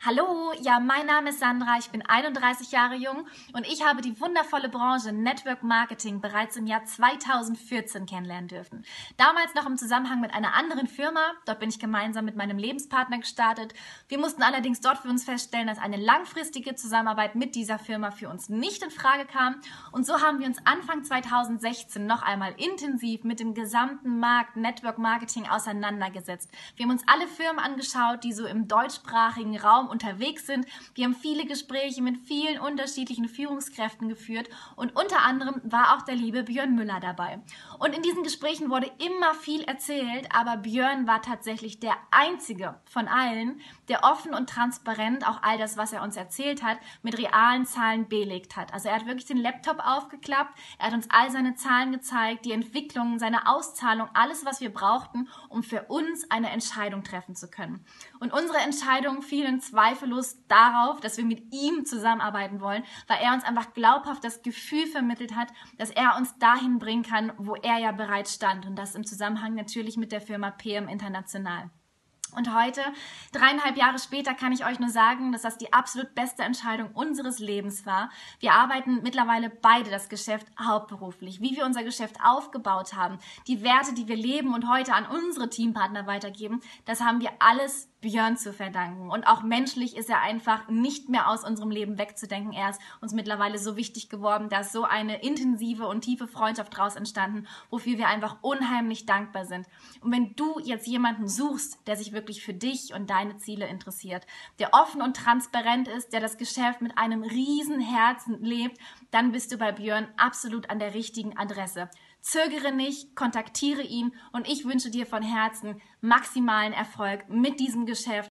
Hallo, ja, mein Name ist Sandra, ich bin 31 Jahre jung und ich habe die wundervolle Branche Network Marketing bereits im Jahr 2014 kennenlernen dürfen. Damals noch im Zusammenhang mit einer anderen Firma, dort bin ich gemeinsam mit meinem Lebenspartner gestartet. Wir mussten allerdings dort für uns feststellen, dass eine langfristige Zusammenarbeit mit dieser Firma für uns nicht in Frage kam und so haben wir uns Anfang 2016 noch einmal intensiv mit dem gesamten Markt Network Marketing auseinandergesetzt. Wir haben uns alle Firmen angeschaut, die so im deutschsprachigen Raum unterwegs sind. Wir haben viele Gespräche mit vielen unterschiedlichen Führungskräften geführt und unter anderem war auch der liebe Björn Müller dabei. Und in diesen Gesprächen wurde immer viel erzählt, aber Björn war tatsächlich der einzige von allen, der offen und transparent auch all das, was er uns erzählt hat, mit realen Zahlen belegt hat. Also er hat wirklich den Laptop aufgeklappt, er hat uns all seine Zahlen gezeigt, die Entwicklungen, seine Auszahlung, alles, was wir brauchten, um für uns eine Entscheidung treffen zu können. Und unsere Entscheidungen fielen zweifellos darauf, dass wir mit ihm zusammenarbeiten wollen, weil er uns einfach glaubhaft das Gefühl vermittelt hat, dass er uns dahin bringen kann, wo er ja bereits stand. Und das im Zusammenhang natürlich mit der Firma PM International. Und heute, 3,5 Jahre später, kann ich euch nur sagen, dass das die absolut beste Entscheidung unseres Lebens war. Wir arbeiten mittlerweile beide das Geschäft hauptberuflich. Wie wir unser Geschäft aufgebaut haben, die Werte, die wir leben und heute an unsere Teampartner weitergeben, das haben wir alles Björn zu verdanken. Und auch menschlich ist er einfach nicht mehr aus unserem Leben wegzudenken. Er ist uns mittlerweile so wichtig geworden, da ist so eine intensive und tiefe Freundschaft daraus entstanden, wofür wir einfach unheimlich dankbar sind. Und wenn du jetzt jemanden suchst, der sich wirklich für dich und deine Ziele interessiert, der offen und transparent ist, der das Geschäft mit einem riesen Herzen lebt, dann bist du bei Björn absolut an der richtigen Adresse. Zögere nicht, kontaktiere ihn und ich wünsche dir von Herzen maximalen Erfolg mit diesem Geschäft.